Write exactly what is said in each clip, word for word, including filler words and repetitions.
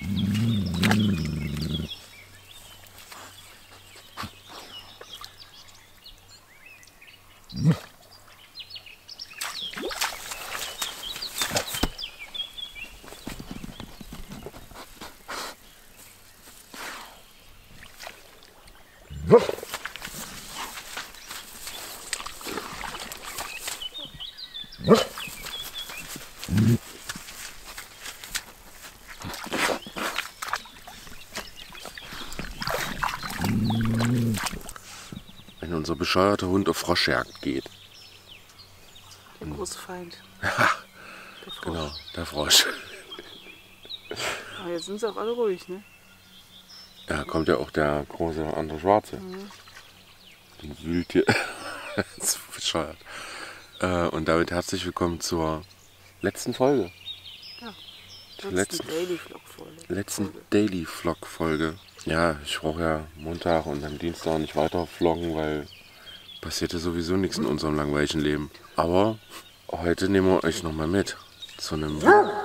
Wenn unser bescheuerter Hund auf Froschjagd geht. Der große Feind. Ja, Der Frosch. genau, der Frosch. Aber jetzt sind sie auch alle ruhig, ne? Ja, kommt ja auch der große andere Schwarze. Mhm. Den wühlt hier. Das ist bescheuert. Äh, und damit herzlich willkommen zur letzten Folge. Ja, Zur letzten letzten, Daily Vlog Folge. letzten Daily Vlog Folge. Ja, ich brauche ja Montag und am Dienstag nicht weiter vloggen, weil passiert ja sowieso nichts in unserem langweiligen Leben. Aber heute nehmen wir euch nochmal mit zu einem...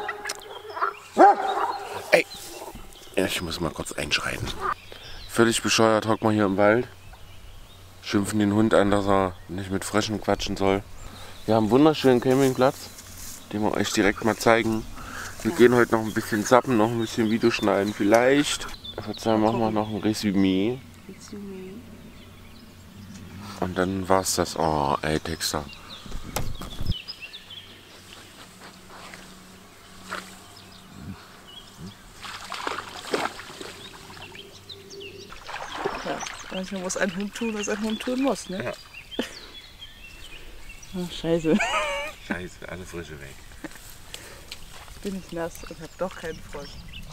Ey! Ja, ich muss mal kurz einschreiten. Völlig bescheuert hocken wir hier im Wald. Schimpfen den Hund an, dass er nicht mit Fröschen quatschen soll. Wir haben einen wunderschönen Campingplatz, den wir euch direkt mal zeigen. Wir gehen heute noch ein bisschen zappen, noch ein bisschen Video schneiden. Vielleicht, ich würde sagen, machen wir noch ein Resümee. Resümee. Und dann war's das. Oh, ey, Texter. Ja, manchmal muss ein Hund tun, was ein Hund tun muss, ne? Ja. Ach, scheiße. Scheiße, alle Frische weg. Jetzt bin ich nass und hab doch keinen Frosch.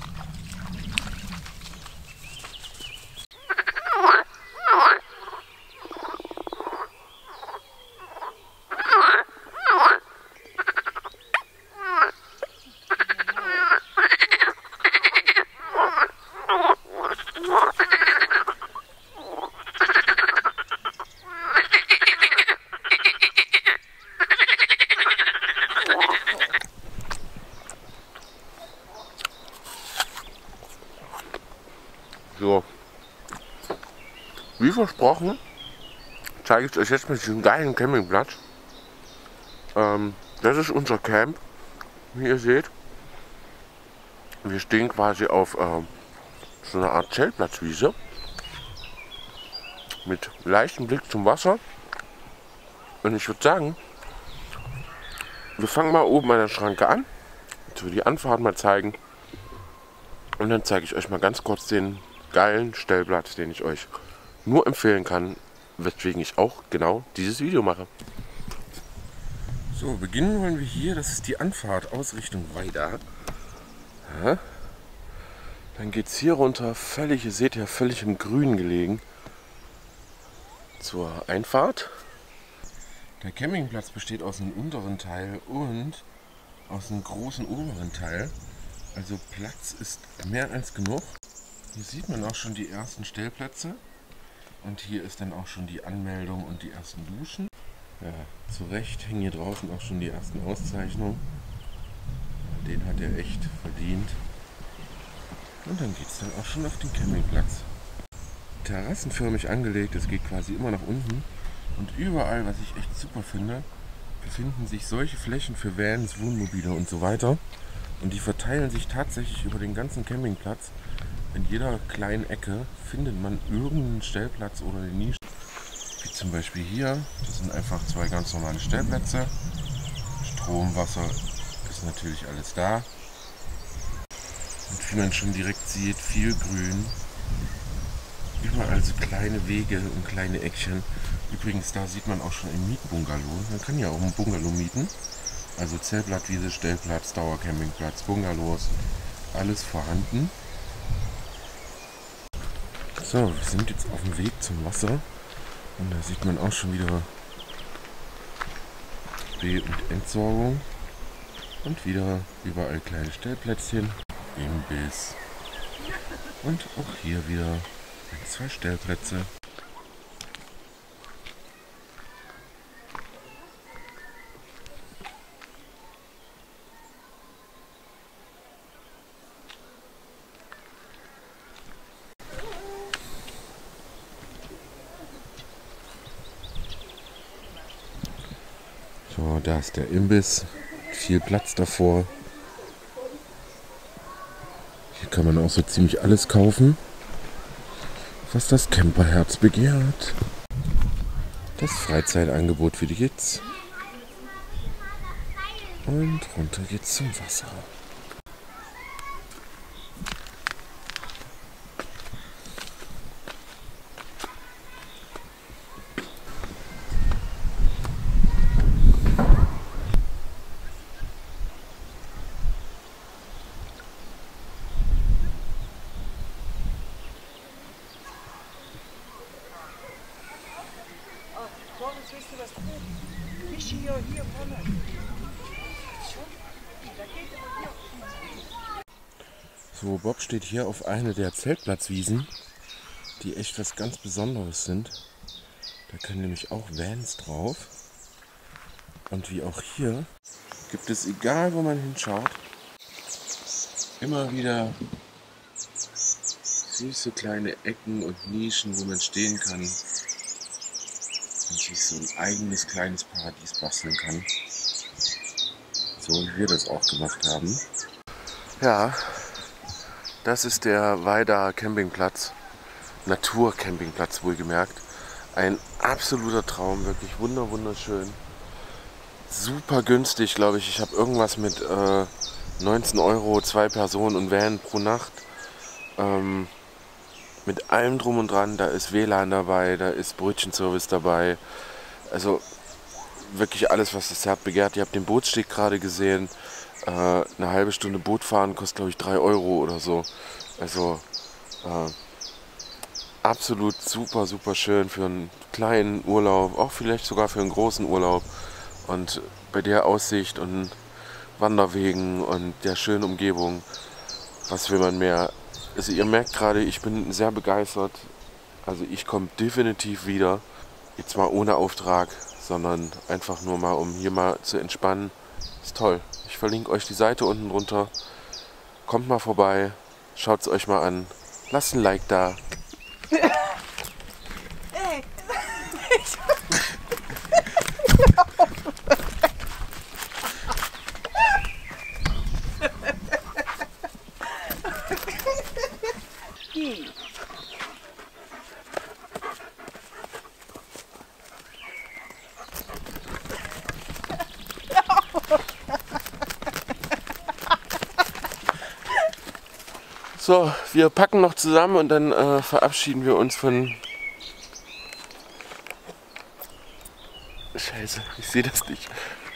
So, wie versprochen, zeige ich euch jetzt mit diesem geilen Campingplatz. Ähm, das ist unser Camp, wie ihr seht. Wir stehen quasi auf ähm, so einer Art Zeltplatzwiese mit leichtem Blick zum Wasser. Und ich würde sagen, wir fangen mal oben an der Schranke an, jetzt will ich die Anfahrt mal zeigen. Und dann zeige ich euch mal ganz kurz den geilen Stellplatz, den ich euch nur empfehlen kann, weswegen ich auch genau dieses Video mache. So, beginnen wollen wir hier, das ist die Anfahrt aus Richtung Weida. Ja. Dann geht es hier runter, völlig, ihr seht ja, völlig im Grün gelegen, zur Einfahrt. Der Campingplatz besteht aus einem unteren Teil und aus einem großen oberen Teil. Also Platz ist mehr als genug. Hier sieht man auch schon die ersten Stellplätze. Und hier ist dann auch schon die Anmeldung und die ersten Duschen. Ja, zu Recht hängen hier draußen auch schon die ersten Auszeichnungen. Den hat er echt verdient. Und dann geht es dann auch schon auf den Campingplatz. Terrassenförmig angelegt, es geht quasi immer nach unten. Und überall, was ich echt super finde, befinden sich solche Flächen für Vans, Wohnmobile und so weiter. Und die verteilen sich tatsächlich über den ganzen Campingplatz. In jeder kleinen Ecke findet man irgendeinen Stellplatz oder eine Nische. Wie zum Beispiel hier, das sind einfach zwei ganz normale Stellplätze. Strom, Wasser ist natürlich alles da. Und wie man schon direkt sieht, viel Grün. Überall so kleine Wege und kleine Eckchen. Übrigens, da sieht man auch schon ein Mietbungalow. Man kann ja auch ein Bungalow mieten. Also Zeltplatzwiese, Stellplatz, Dauercampingplatz, Bungalows, alles vorhanden. So, wir sind jetzt auf dem Weg zum Wasser. Und da sieht man auch schon wieder Be- und Entsorgung. Und wieder überall kleine Stellplätzchen. Imbiss. Und auch hier wieder zwei Stellplätze. So, da ist der Imbiss. Viel Platz davor. Hier kann man auch so ziemlich alles kaufen, was das Camperherz begehrt. Das Freizeitangebot für die Kids. Und runter geht's zum Wasser. So, Bob steht hier auf einer der Zeltplatzwiesen, die echt was ganz Besonderes sind. Da können nämlich auch Vans drauf. Und wie auch hier gibt es, egal wo man hinschaut, immer wieder süße kleine Ecken und Nischen, wo man stehen kann und sich so ein eigenes kleines Paradies basteln kann. So wie wir das auch gemacht haben. Ja, das ist der Weida Campingplatz, Naturcampingplatz wohlgemerkt. Ein absoluter Traum, wirklich wunder wunderschön. Super günstig, glaube ich. Ich habe irgendwas mit äh, neunzehn Euro, zwei Personen und Van pro Nacht. Ähm, mit allem drum und dran, da ist W L A N dabei, da ist Brötchenservice dabei. Also wirklich alles, was das Herz begehrt. Ihr habt den Bootssteg gerade gesehen. Äh, eine halbe Stunde Boot fahren kostet, glaube ich, drei Euro oder so. Also äh, absolut super, super schön für einen kleinen Urlaub, auch vielleicht sogar für einen großen Urlaub. Und bei der Aussicht und Wanderwegen und der schönen Umgebung, was will man mehr? Also ihr merkt gerade, ich bin sehr begeistert. Also ich komme definitiv wieder. Jetzt mal ohne Auftrag, sondern einfach nur mal, um hier mal zu entspannen. Ist toll. Ich verlinke euch die Seite unten drunter. Kommt mal vorbei, schaut es euch mal an. Lasst ein Like da. Ey. So, wir packen noch zusammen und dann äh, verabschieden wir uns von... Scheiße, ich sehe das nicht.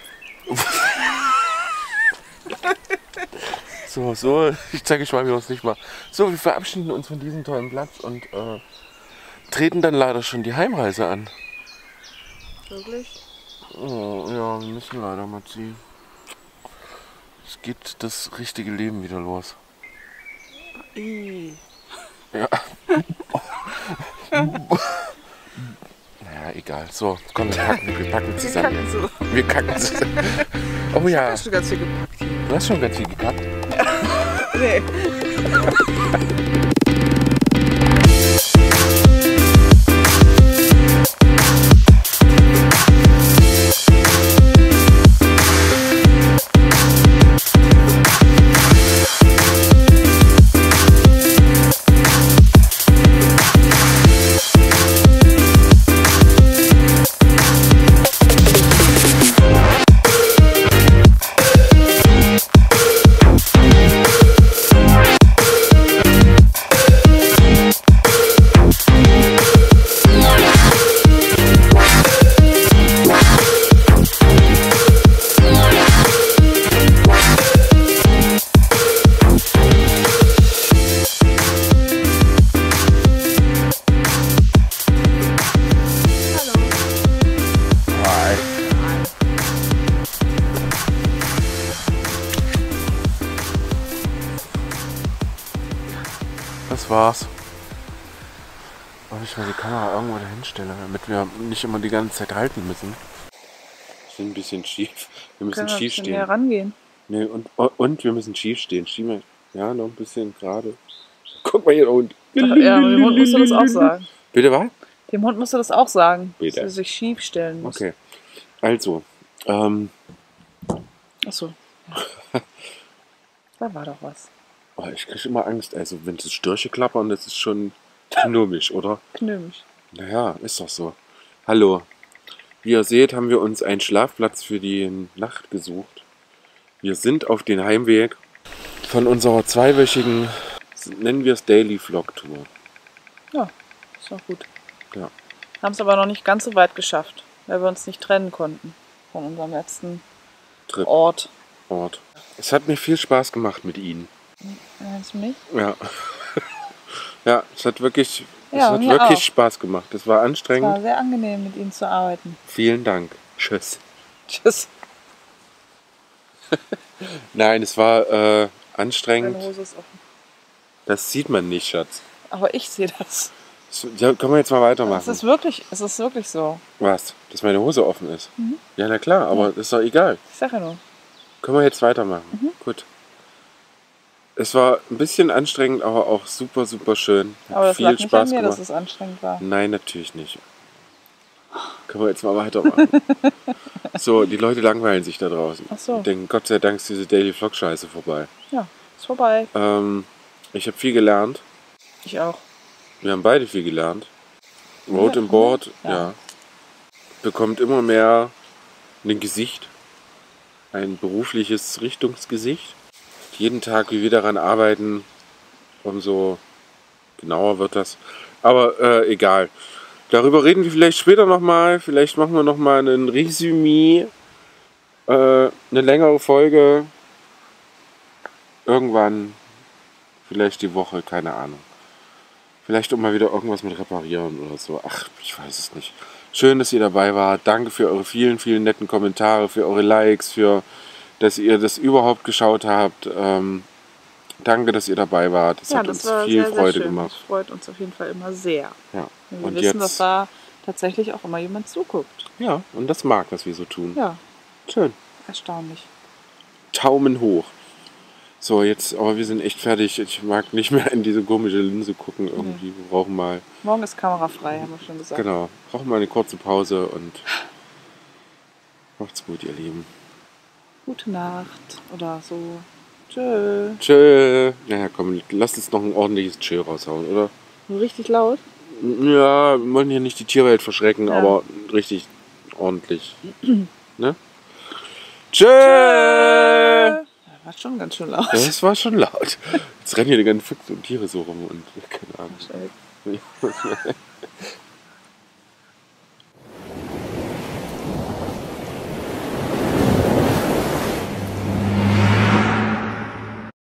So, so, ich zeige euch mal, wie wir uns nicht machen. So, wir verabschieden uns von diesem tollen Platz und äh, treten dann leider schon die Heimreise an. Wirklich? Oh, ja, wir müssen leider mal ziehen. Es geht das richtige Leben wieder los. I. Ja. Naja, egal. So, komm, wir packen, wir packen zusammen. Wir kacken so. Wir kacken zusammen. Oh ja. Hast du ganz viel gepackt? Du hast schon ganz viel gekackt. Nee. Das war's. Ob ich mal die Kamera irgendwo dahin stelle, damit wir nicht immer die ganze Zeit halten müssen. Wir sind ein bisschen schief. Wir müssen Können wir ein schief bisschen stehen. näher rangehen? Nee, und, und wir müssen schief stehen. Schieben wir, ja, noch ein bisschen gerade. Guck mal hier da unten. Ach, ja, aber dem Hund musst du das auch sagen. Bitte was? Dem Hund musst du das auch sagen, Bitte. dass er sich schief stellen muss. Okay. Also, Ähm, Achso. Ja. Da war doch was. oh, ich kriege immer Angst. Also wenn das Störche klappern, das ist schon knummig, oder? Knömisch. Naja, ist doch so. Hallo. Wie ihr seht, haben wir uns einen Schlafplatz für die Nacht gesucht. Wir sind auf den Heimweg von unserer zweiwöchigen, nennen wir es Daily Vlog Tour. Ja, ist doch gut. Ja. Haben es aber noch nicht ganz so weit geschafft, weil wir uns nicht trennen konnten von unserem letzten Trip. Ort. Ort. Es hat mir viel Spaß gemacht mit Ihnen. Meinst du mich? Ja. Ja, es hat wirklich, es Ja, hat mir wirklich auch. Spaß gemacht. Es war Es anstrengend. war sehr angenehm, mit Ihnen zu arbeiten. Vielen Dank. Tschüss. Tschüss. Nein, es war äh, Deine anstrengend. Hose ist offen. Das sieht man nicht, Schatz. Aber ich sehe das. So, ja, können wir jetzt mal Es weitermachen? ist wirklich, es ist wirklich so. Was? Dass meine Hose offen ist? Mhm. Ja, na klar, aber Ja. das ist doch egal. Ich sage ja nur. Können wir jetzt weitermachen? Mhm. Gut. Es war ein bisschen anstrengend, aber auch super, super schön. Hat Aber das viel lag nicht Spaß an mir, gemacht. dass es anstrengend war. Nein, natürlich nicht. Können wir jetzt mal weitermachen? So, die Leute langweilen sich da draußen. Ach so. Und denken, Gott sei Dank ist diese Daily Vlog Scheiße vorbei. Ja, ist vorbei. Ähm, ich habe viel gelernt. Ich auch. Wir haben beide viel gelernt. Road Ja, and Board, ja. ja. Bekommt immer mehr ein Gesicht. Ein berufliches Richtungsgesicht. Jeden Tag, wie wir daran arbeiten, umso genauer wird das. Aber äh, egal. Darüber reden wir vielleicht später nochmal. Vielleicht machen wir nochmal ein Resümee. Äh, eine längere Folge. Irgendwann. Vielleicht die Woche, keine Ahnung. Vielleicht auch mal wieder irgendwas mit reparieren oder so. Ach, ich weiß es nicht. Schön, dass ihr dabei wart. Danke für eure vielen, vielen netten Kommentare, für eure Likes, für dass ihr das überhaupt geschaut habt. Ähm, danke, dass ihr dabei wart. Das Ja, hat das uns war viel sehr, Freude sehr schön. gemacht. Das freut uns auf jeden Fall immer sehr. Ja. Wir Und wissen, dass jetzt, da tatsächlich auch immer jemand zuguckt. ja, und das mag, was wir so tun. Ja, Schön. erstaunlich. Daumen hoch. So, jetzt, aber wir sind echt fertig. Ich mag nicht mehr in diese komische Linse gucken irgendwie. Wir brauchen mal, Morgen ist kamerafrei, haben wir schon gesagt. genau, brauchen mal eine kurze Pause und macht's gut, ihr Lieben. Gute Nacht oder so. Tschö. Tschö. Naja, komm, lasst uns noch ein ordentliches Tschö raushauen, oder? Nur richtig laut? Ja, wir wollen hier nicht die Tierwelt verschrecken, Ja. aber richtig ordentlich. Ne? Tschö! Ja, war schon ganz schön laut. Das war schon laut. Jetzt rennen hier die ganzen Füchse und Tiere so rum und keine Ahnung. Schnell.